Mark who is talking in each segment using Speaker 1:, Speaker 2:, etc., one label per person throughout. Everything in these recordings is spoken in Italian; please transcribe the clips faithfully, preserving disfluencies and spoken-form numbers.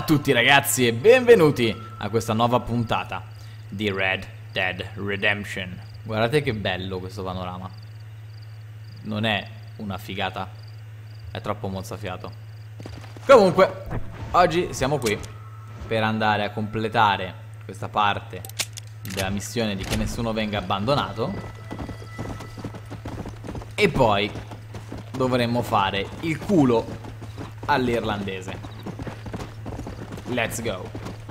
Speaker 1: tutti ragazzi e benvenuti a questa nuova puntata di Red Dead Redemption. Guardate che bello questo panorama. Non è una figata, è troppo mozzafiato. Comunque, oggi siamo qui per andare a completare questa parte della missione di che nessuno venga abbandonato. E poi dovremmo fare il culo all'irlandese. Let's go.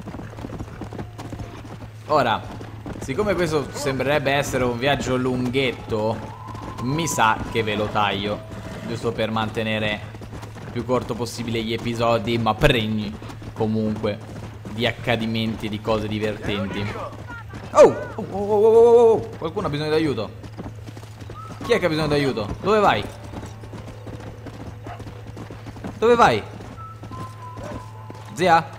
Speaker 1: Ora, siccome questo sembrerebbe essere un viaggio lunghetto, mi sa che ve lo taglio, giusto per mantenere il più corto possibile gli episodi, ma pregni comunque di accadimenti, di cose divertenti. Oh, oh, oh, oh, oh, oh. Qualcuno ha bisogno di aiuto. Chi è che ha bisogno di aiuto? Dove vai? Dove vai? Zia?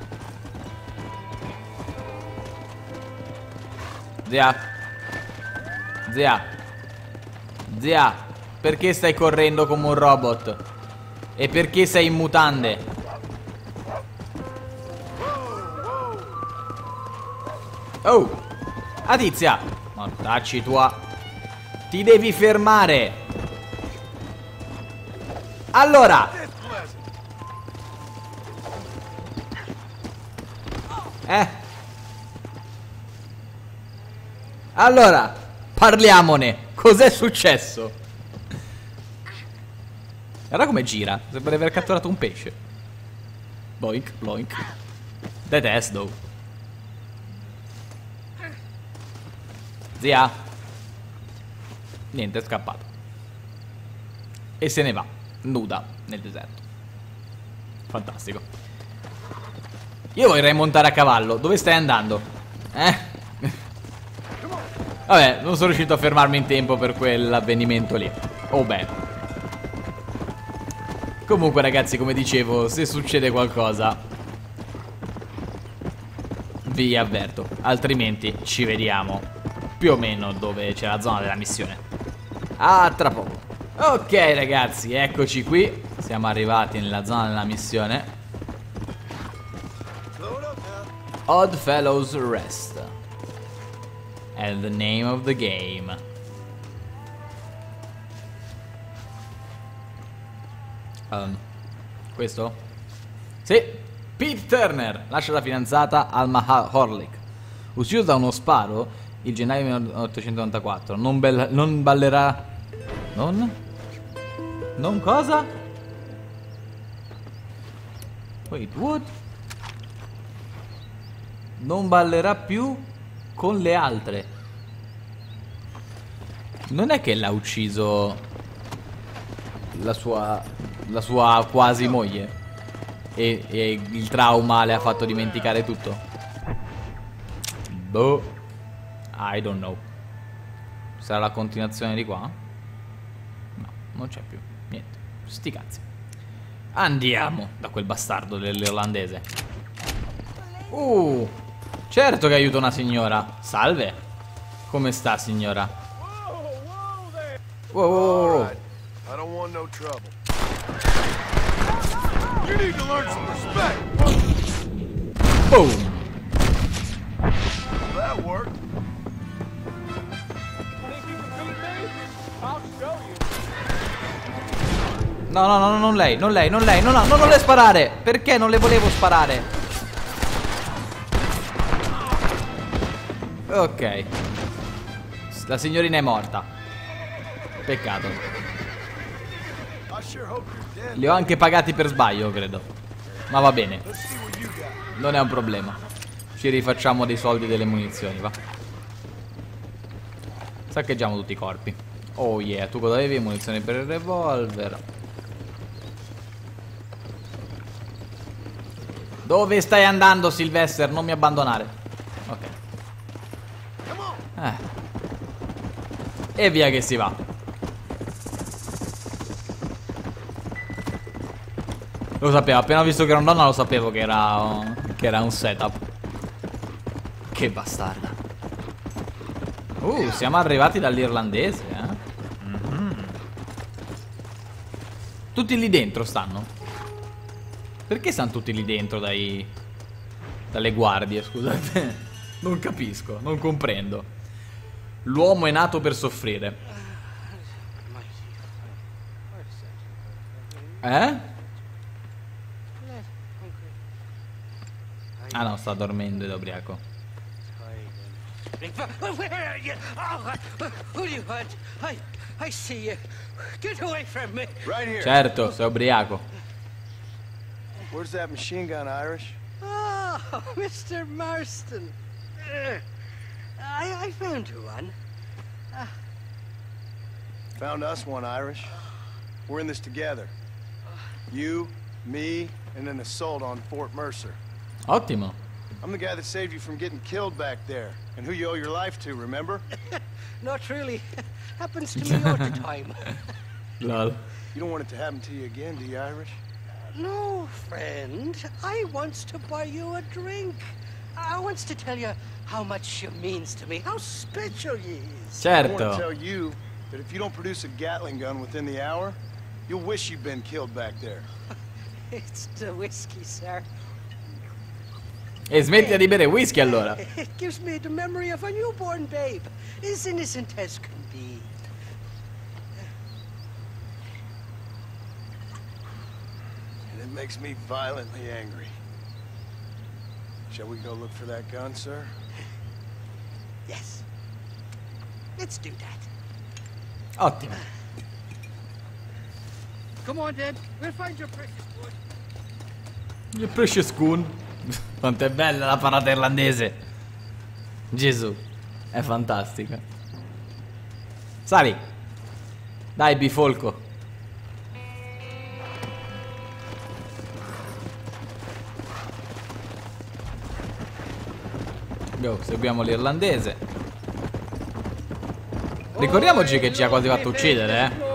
Speaker 1: Zia? Zia? Zia? Perché stai correndo come un robot? E perché sei in mutande? Oh! Adizia! Mortacci tua! Ti devi fermare! Allora! Eh? Allora, parliamone. Cos'è successo? Guarda come gira. Sembra di aver catturato un pesce. Boink, boink. Detesto. Zia. Niente, è scappato. E se ne va, nuda, nel deserto. Fantastico. Io vorrei montare a cavallo. Dove stai andando? Eh? Vabbè, non sono riuscito a fermarmi in tempo per quell'avvenimento lì. Oh beh. Comunque ragazzi, come dicevo, se succede qualcosa vi avverto. Altrimenti ci vediamo più o meno dove c'è la zona della missione. A tra poco. Ok ragazzi, eccoci qui. Siamo arrivati nella zona della missione. Oddfellows Rest è the name of the game. um, Questo? Sì. Pete Turner lascia la fidanzata Alma Horlick, ucciso da uno sparo il gennaio milleottocentonovantaquattro. Non, bella, non ballerà. Non? Non cosa? Wait, what? Non ballerà più con le altre. Non è che l'ha ucciso la sua la sua quasi moglie e, e il trauma le ha fatto dimenticare tutto? Boh, I don't know. Sarà la continuazione di qua? No, non c'è più niente. Sti cazzi. Andiamo da quel bastardo dell'irlandese. Uh Certo che aiuto una signora. Salve. Come sta, signora? Wow, wow, wow. I don't want no trouble. You need to learn some respect. Boom. That worked. No, no, no, non lei, non lei, non lei, no, no, non le sparare. Perché non le volevo sparare? Ok. La signorina è morta. Peccato. Li ho anche pagati per sbaglio, credo. Ma va bene. Non è un problema. Ci rifacciamo dei soldi e delle munizioni, va. Saccheggiamo tutti i corpi. Oh yeah, tu cosa avevi? Munizioni per il revolver. Dove stai andando, Sylvester? Non mi abbandonare. Ok. Eh. E via che si va. Lo sapevo, appena visto che era una donna lo sapevo che era uh, che era un setup. Che bastarda. Uh, siamo arrivati dall'irlandese, eh? Mm-hmm. Tutti lì dentro stanno. Perché stanno tutti lì dentro dai... dalle guardie, scusate. Non capisco, non comprendo. L'uomo è nato per soffrire. Eh? Ah no, sta dormendo ed è ubriaco.
Speaker 2: Where are you? Oh, who do you want? I, I see you. Get away from me.
Speaker 3: Right here.
Speaker 1: Certo, sei ubriaco.
Speaker 3: Where's that machine gun, Irish?
Speaker 2: Oh, Mister Marston. Uh, I, I found you one. Uh,
Speaker 3: Found us one, Irish. We're in this together. You, me, and an assault on Fort Mercer.
Speaker 1: Ottimo.
Speaker 3: I'm the guy that saved you from getting killed back there, and who you owe your life to, remember?
Speaker 2: not really. Happens to me all the time.
Speaker 1: Lol.
Speaker 3: You don't want it to happen to you again, do you, Irish?
Speaker 2: No, friend. I wants to buy you a drink. I wants to tell you how much she means to me, how special you is.
Speaker 3: I want to
Speaker 1: Certo.
Speaker 3: tell you that if you don't produce a Gatling gun within the hour, you'll wish you'd been killed back there.
Speaker 2: It's the whiskey, sir.
Speaker 1: E smettila di bere whisky allora.
Speaker 2: It gives me the memory of a newborn babe, as innocent as can be.
Speaker 3: And it makes me violently angry. Shall we go look for that gun, sir?
Speaker 2: Yes. Let's do that.
Speaker 1: Ottimo.
Speaker 2: Come on, then. We'll find your precious wood.
Speaker 1: Il precious coon. Quanto è bella la parata irlandese. Gesù. È fantastica. Sali. Dai, bifolco. Go, seguiamo l'irlandese. Ricordiamoci che ci ha quasi fatto uccidere, eh.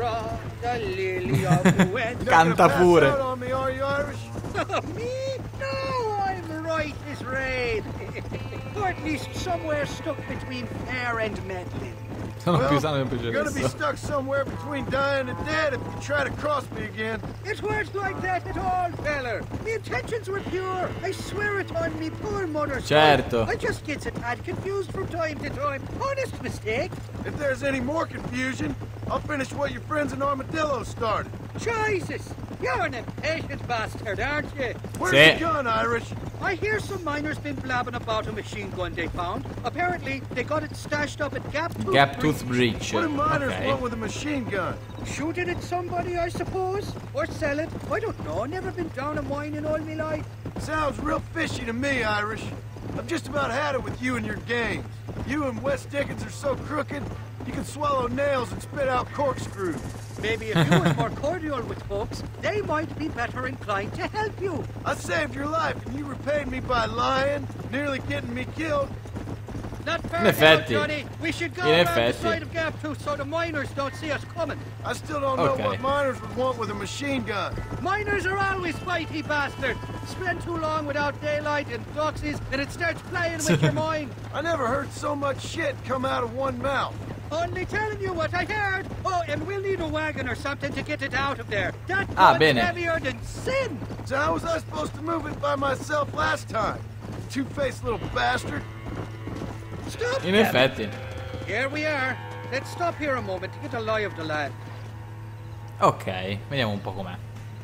Speaker 1: Canta pure.
Speaker 3: Pass out on me, are you, Irish?
Speaker 2: Me? No, I'm right as rain. Or at least somewhere stuck between fair and meddling.
Speaker 1: Sono più sano e più
Speaker 3: You're gonna be
Speaker 1: geloso.
Speaker 3: stuck somewhere between dying and dead if you try to cross me again.
Speaker 2: It weren't like that at all, feller. My intentions were pure. I swear it on me poor mother's
Speaker 1: Certo.
Speaker 2: life. I just get a tad confused from time to time. Honest mistake.
Speaker 3: If there's any more confusion, I'll finish what your friends in Armadillo started.
Speaker 2: Jesus, you're an impatient bastard, aren't you?
Speaker 3: Where's
Speaker 1: Sì.
Speaker 3: the gun, Irish?
Speaker 2: I hear some miners been blabbing about a machine gun they found. Apparently, they got it stashed up at Gap Tooth
Speaker 1: Gap
Speaker 2: Bridge.
Speaker 1: Tooth Breach.
Speaker 3: What do miners
Speaker 1: Ok.
Speaker 3: want with a machine gun?
Speaker 2: Shoot it at somebody, I suppose? Or sell it? I don't know. Never been down a mine in all my life.
Speaker 3: Sounds real fishy to me, Irish. I've just about had it with you and your games. You and Wes Dickens are so crooked, you can swallow nails and spit out corkscrews.
Speaker 2: Maybe if you was more cordial with folks, they might be better inclined to help you.
Speaker 3: I saved your life and you repaid me by lying, nearly getting me killed.
Speaker 2: Not fair
Speaker 1: In
Speaker 2: now,
Speaker 1: effetti.
Speaker 2: Johnny. We should go
Speaker 1: In
Speaker 2: around
Speaker 1: effetti.
Speaker 2: the side of Gap Tooth so the miners don't see us coming.
Speaker 3: I still don't know
Speaker 1: Okay.
Speaker 3: what miners would want with a machine gun.
Speaker 2: Miners are always fighty bastards. Spend too long without daylight and doxies, and it starts playing with your mind.
Speaker 3: I never heard so much shit come out of one mouth.
Speaker 2: Only telling you what I heard. Oh, and we'll need a wagon or something to get it out of there. That
Speaker 1: Ah,
Speaker 2: gun's
Speaker 1: bene.
Speaker 2: heavier than sin.
Speaker 3: So how was I supposed to move it by myself last time? Two-faced little bastard.
Speaker 2: Stop.
Speaker 1: In
Speaker 2: them.
Speaker 1: effetti.
Speaker 2: Here we are. Let's stop here a moment to get a lie of the land.
Speaker 1: Ok, vediamo un po' com'è.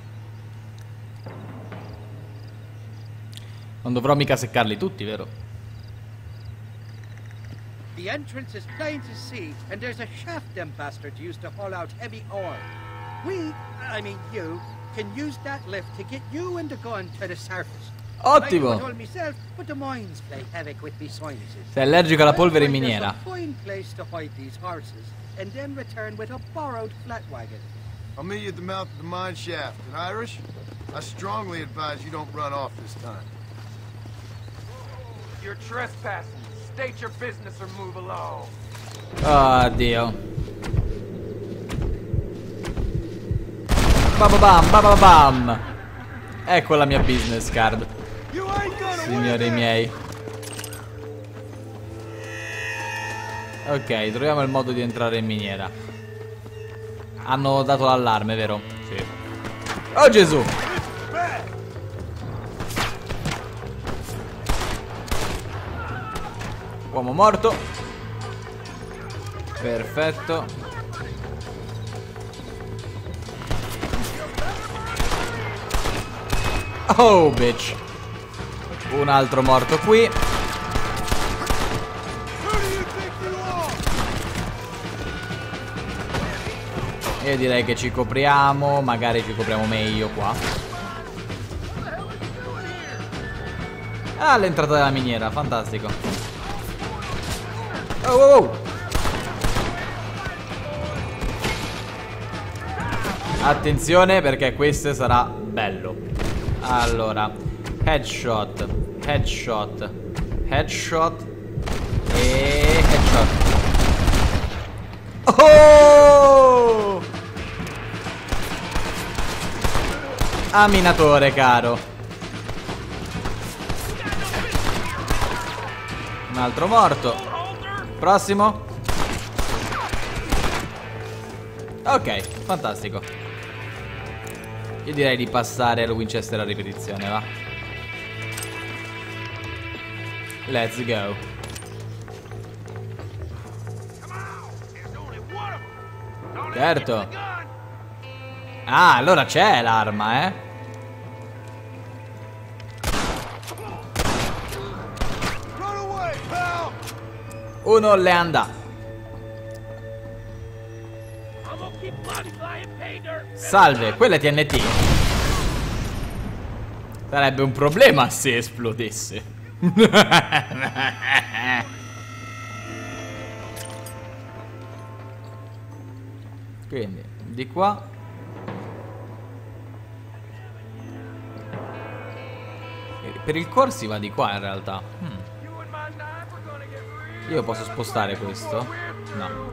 Speaker 1: Non dovrò mica seccarli tutti, vero?
Speaker 2: The entrance is plain to see, and there's a shaft them bastards used to haul out heavy ore. We, I mean you, can use that lift to get you and the gun to the surface. I do it
Speaker 1: Ottimo!
Speaker 2: all myself, but the mines play havoc with me sinuses.
Speaker 1: Sei allergico alla
Speaker 2: I'll
Speaker 1: polvere in
Speaker 2: find us
Speaker 1: miniera.
Speaker 2: a fine place to hide these horses, and then return with a borrowed flat wagon.
Speaker 3: I'll meet you at the mouth of the mine shaft. And Irish, I strongly advise you don't run off this time.
Speaker 4: You're trespassing. State your business or move along.
Speaker 1: Oh, Dio. Bababam, bababam. Ecco la mia business card,
Speaker 3: You ain't gonna win
Speaker 1: signori
Speaker 3: this.
Speaker 1: miei. Ok, troviamo il modo di entrare in miniera. Hanno dato l'allarme, vero? Sì. Oh Gesù! Uomo morto. Perfetto. Oh, bitch. Un altro morto qui. Io direi che ci copriamo. Magari ci copriamo meglio qua. Ah, l'entrata della miniera, fantastico. Oh, oh, oh. Attenzione perché questo sarà bello. Allora, headshot, headshot, headshot e headshot. Oh! Ah, minatore caro. Un altro morto. Prossimo. Ok, fantastico. Io direi di passare al Winchester a ripetizione, va. Let's go. Certo. Ah, allora c'è l'arma, eh. Uno le anda. Salve, quella è T N T. Sarebbe un problema se esplodesse. Quindi, di qua. Per il core si va di qua in realtà. hmm. Io posso spostare questo? No.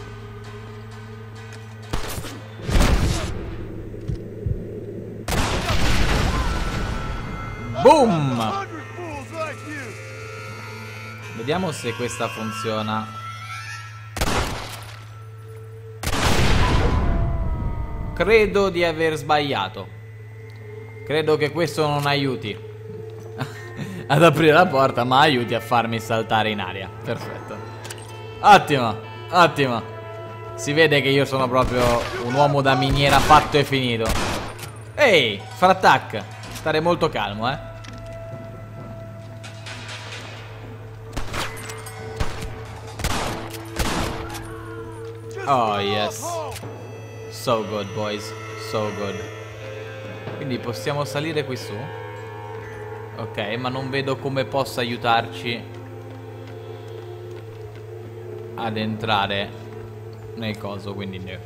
Speaker 1: Boom! Vediamo se questa funziona. Credo di aver sbagliato. Credo che questo non aiuti ad aprire la porta, ma aiuti a farmi saltare in aria. Perfetto. Ottimo, ottimo. Si vede che io sono proprio un uomo da miniera fatto e finito. Ehi, frattac. Stare molto calmo, eh. Oh yes. So good, boys. So good. Quindi possiamo salire qui su. Ok, ma non vedo come possa aiutarci ad entrare nel coso, quindi no.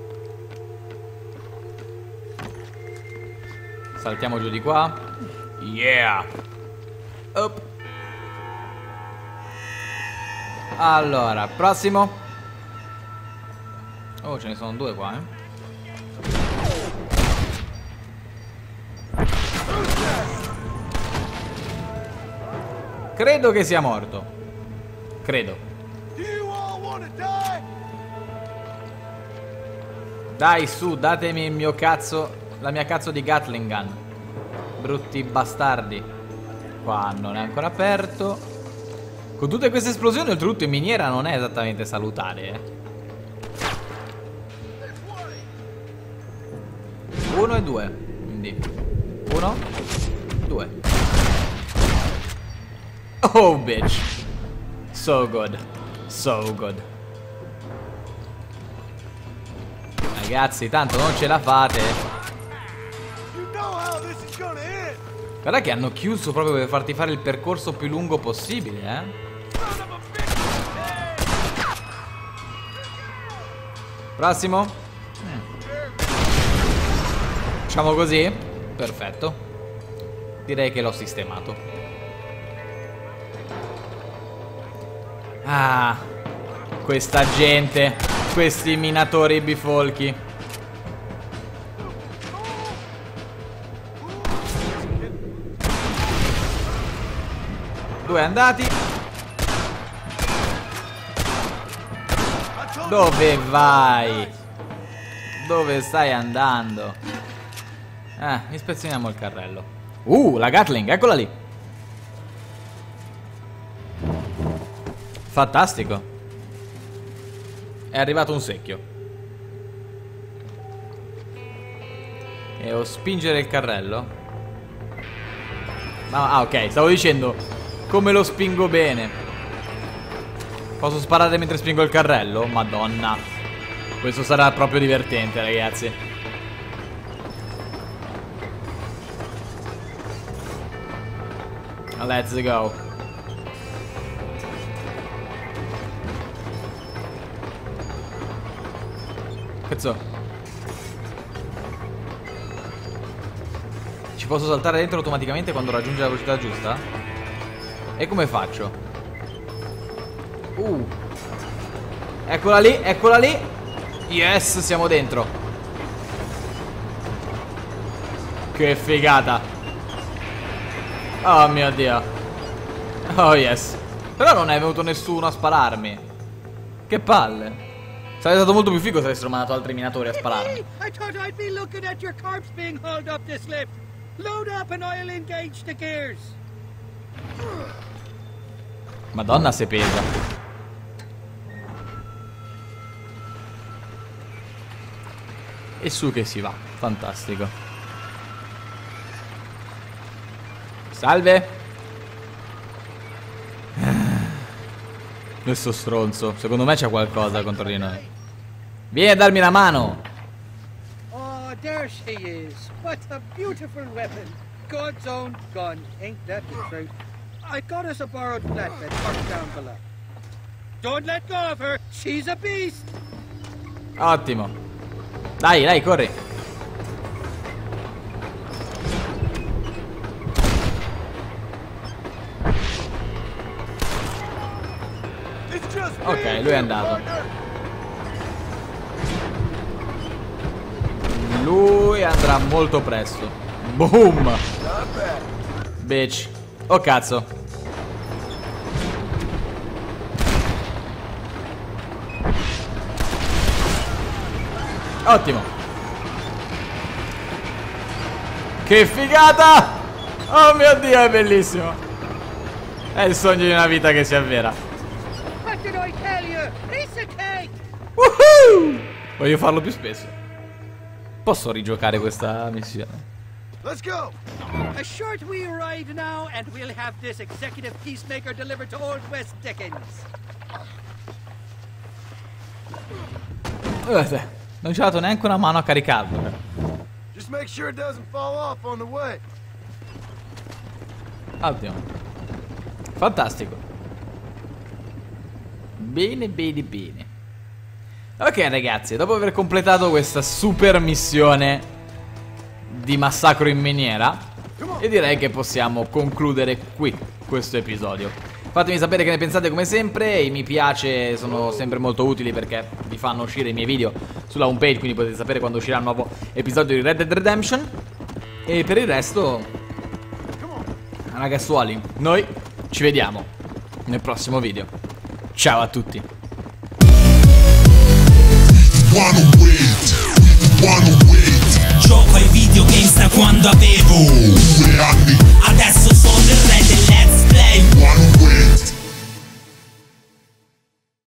Speaker 1: Saltiamo giù di qua. Yeah. Up. Allora, prossimo. Oh, ce ne sono due qua, eh. Credo che sia morto. Credo. Dai, su, datemi il mio cazzo. La mia cazzo di Gatling gun. Brutti bastardi. Qua non è ancora aperto. Con tutte queste esplosioni, oltretutto in miniera non è esattamente salutare, eh. Uno e due. Quindi uno, due. Oh bitch. So good. So good. Ragazzi, tanto non ce la fate. Guarda che hanno chiuso proprio per farti fare il percorso più lungo possibile, eh. Prossimo. Facciamo così. Perfetto. Direi che l'ho sistemato. Ah, questa gente, questi minatori bifolchi. Due andati. Dove vai? Dove stai andando? Ah, ispezioniamo il carrello. Uh, la Gatling, eccola lì. Fantastico. È arrivato un secchio. E devo spingere il carrello. Ah, ah, ok, stavo dicendo come lo spingo bene. Posso sparare mentre spingo il carrello? Madonna. Questo sarà proprio divertente, ragazzi. Let's go. Cazzo. Ci posso saltare dentro automaticamente quando raggiunge la velocità giusta? E come faccio? Uh. Eccola lì, eccola lì. Yes, siamo dentro. Che figata. Oh mio Dio. Oh yes. Però non è venuto nessuno a spararmi. Che palle. Sarebbe stato molto più figo se avessero mandato altri minatori a spararmi.
Speaker 2: I thought I'd be looking at your corpse being hauled up this lift. Load up and I'll engage the gears.
Speaker 1: Madonna se pesa. E su che si va. Fantastico. Salve. Questo stronzo. Secondo me c'è qualcosa contro di noi. Vieni a darmi una mano.
Speaker 2: Oh, there she is. What a beautiful weapon. God's own gun. Ain't that the truth? I got us a borrowed flatbed parked down below. Don't let go of her. She's a beast.
Speaker 1: Ottimo. Dai, dai, corri. Ok, lui è andato. Lui andrà molto presto. Boom. Bitch. Oh cazzo. Ottimo. Che figata. Oh mio Dio, è bellissimo. È il sogno di una vita che si avvera.
Speaker 2: What did I tell you? Piece of cake.
Speaker 1: Woohoo! Voglio farlo più spesso. Posso rigiocare questa missione?
Speaker 3: Let's go.
Speaker 2: A short wee ride now and we'll have this executive peacemaker delivered to old West Dickens.
Speaker 1: Guardate, non ci ha dato neanche una mano a caricarlo.
Speaker 3: Just make sure it doesn't fall off on the way.
Speaker 1: Ottimo. Fantastico. Bene, bene, bene. Ok ragazzi, dopo aver completato questa super missione di massacro in miniera, e direi che possiamo concludere qui questo episodio. Fatemi sapere che ne pensate come sempre. I mi piace sono sempre molto utili perché vi fanno uscire i miei video sulla homepage, quindi potete sapere quando uscirà un nuovo episodio di Red Dead Redemption. E per il resto, ragazzuoli, noi ci vediamo nel prossimo video. Ciao a tutti.
Speaker 5: Gioco ai videogames da quando avevo due anni. Adesso sono il re del let's play.